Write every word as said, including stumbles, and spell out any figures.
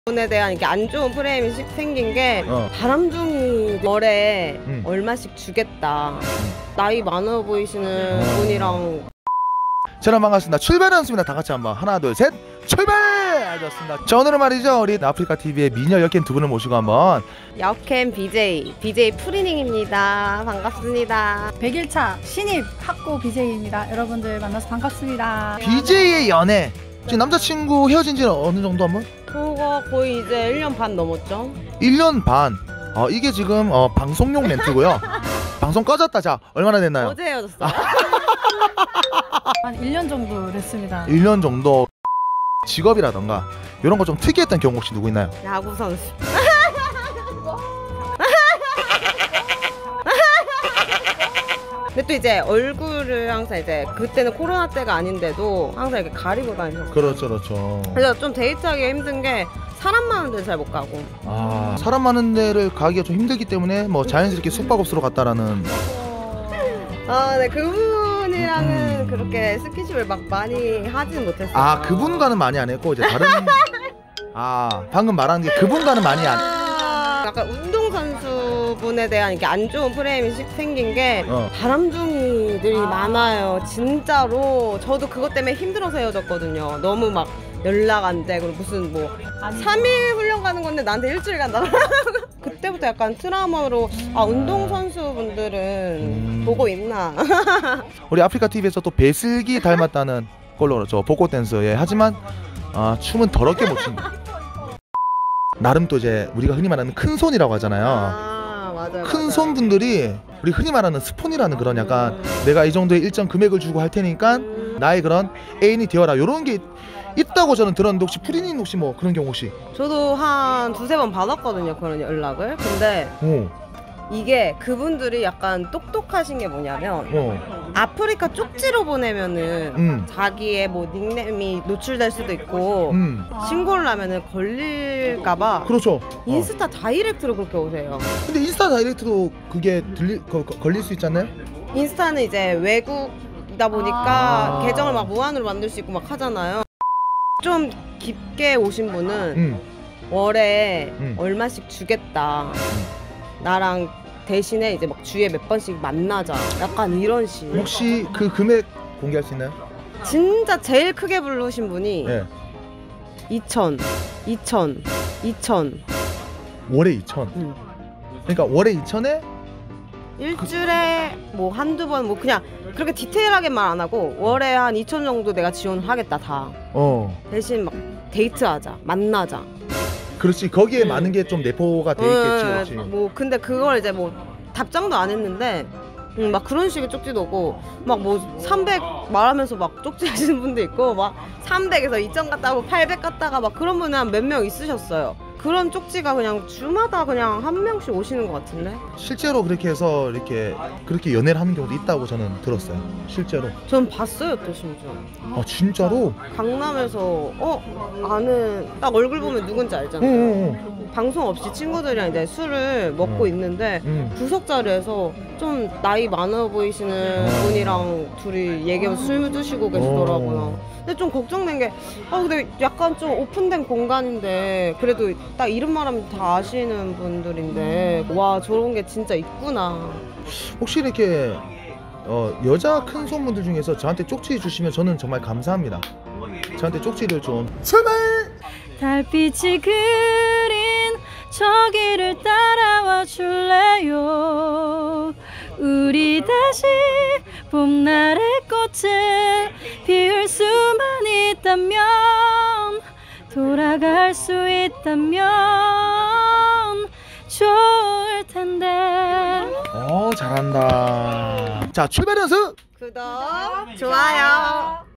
에 대한 이게 안 좋은 프레임이 생긴 게 어. 바람둥이 월에 음. 얼마씩 주겠다. 음. 나이 많아 보이시는 어. 분이랑. 저는 반갑습니다. 출발하셨습니다. 다 같이 한번 하나 둘 셋 출발! 알겠습니다. 자, 오늘은 말이죠, 우리 아프리카티비의 미녀 역캠 두 분을 모시고 한번 역캠 비제이 비제이 프리닝입니다. 반갑습니다. 백 일 차 신입 학고 비제이입니다. 여러분들 만나서 반갑습니다. 비제이의 연애, 지금 남자친구 헤어진 지는 어느 정도 한번? 그거 거의 이제 일 년 반 넘었죠. 일 년 반. 어, 이게 지금 어, 방송용 멘트고요. 방송 꺼졌다. 자, 얼마나 됐나요? 어제 헤어졌어요. 한 일 년 정도 됐습니다. 일 년 정도. 직업이라던가 이런 거 좀 특이했던 경우 혹시 누구 있나요? 야구 선수. 근데 또 이제 얼굴을 항상 이제 그때는 코로나 때가 아닌데도 항상 이렇게 가리고 다니셨어요. 그렇죠, 그렇죠. 그래서 좀 데이트하기 힘든 게 사람 많은 데를 잘 못 가고. 아, 사람 많은 데를 가기가 좀 힘들기 때문에 뭐 자연스럽게 숙박업소로 갔다라는. 아, 네, 그분이랑은 음. 그렇게 스킨십을 막 많이 하지는 못했어요. 아, 그분과는 많이 안 했고 이제 다른. 아, 방금 말한 게 그분과는 많이 안. 아, 약간 운동선수분에 대한 이게 안 좋은 프레임이 생긴 게 어. 바람둥이들이 아. 많아요. 진짜로. 저도 그것 때문에 힘들어서 헤어졌거든요. 너무 막 연락 안 되고 무슨 뭐 아니, 삼 일 훈련 가는 건데 나한테 일주일 간다. 그때부터 약간 트라우마로 아, 운동선수분들은 음. 보고 있나. 우리 아프리카티비에서 또 배슬기 닮았다는 걸로 저 복고 댄서에, 하지만 아, 춤은 더럽게 못 춘다. 나름 또 이제 우리가 흔히 말하는 큰 손이라고 하잖아요. 아, 맞아요. 큰 맞아요. 손분들이 우리 흔히 말하는 스폰이라는 그런 약간 내가 이 정도의 일정 금액을 주고 할 테니까 나의 그런 애인이 되어라, 요런 게 있다고 저는 들었는데, 혹시 프리님 혹시 뭐 그런 경우 혹시? 저도 한 두세 번 받았거든요, 그런 연락을. 근데 오, 이게 그분들이 약간 똑똑하신 게 뭐냐면 어, 아프리카 쪽지로 보내면은 음, 자기의 뭐 닉네임이 노출될 수도 있고 음, 신고를 하면은 걸릴까봐 그렇죠. 어. 인스타 다이렉트로 그렇게 오세요. 근데 인스타 다이렉트도 그게 들리 거, 거, 걸릴 수 있지 않나요? 인스타는 이제 외국이다 보니까 아. 계정을 막 무한으로 만들 수 있고 막 하잖아요. 좀 깊게 오신 분은 음, 월에 음. 얼마씩 주겠다. 나랑 대신에 이제 막 주에 몇 번씩 만나자. 약간 이런 식. 혹시 그 금액 공개할 수 있나요? 진짜 제일 크게 부르신 분이 네. 이천, 이천, 이천. 월에 이천. 음. 그러니까 월에 이천에 일주일에 뭐 한두 번 뭐 그냥 그렇게 디테일하게 말 안 하고 월에 한 이천 정도 내가 지원을 하겠다 다. 어, 대신 막 데이트하자, 만나자. 그렇지. 거기에 음. 많은 게 좀 내포가 돼 있겠지, 음, 그렇지. 뭐 근데 그걸 이제 뭐 답장도 안 했는데 음, 막 그런 식의 쪽지도 오고 막 뭐 삼백 말하면서 막 쪽지 하시는 분도 있고 막 삼백에서 이천 갔다가 팔백 갔다가 막 그런 분은 한 몇 명 있으셨어요. 그런 쪽지가 그냥 주마다 그냥 한 명씩 오시는 것 같은데. 실제로 그렇게 해서 이렇게 그렇게 연애를 하는 경우도 있다고 저는 들었어요. 실제로. 전 봤어요 또 심지어. 아, 진짜로? 강남에서 어? 아는 딱 얼굴 보면 누군지 알잖아요. 응, 방송 없이 친구들이랑 이제 술을 먹고 응. 있는데 응. 구석 자리에서 좀 나이 많아 보이시는 어. 분이랑 둘이 얘기하면서 술 드시고 계시더라고요. 근데 좀 걱정된 게 아 근데 약간 좀 오픈된 공간인데 그래도 딱 이름 말하면 다 아시는 분들인데 와 저런 게 진짜 있구나. 혹시 이렇게 어, 여자 큰 손분들 중에서 저한테 쪽지 주시면 저는 정말 감사합니다. 저한테 쪽지를 좀 출발! 달빛이 그린 저기를 따라와 줄래요. 우리 다시 봄날의 꽃을 피울 수만 있다면, 돌아갈 수 있다면 좋을 텐데. 어, 잘한다. 자, 출발 연습! 구독, 좋아요.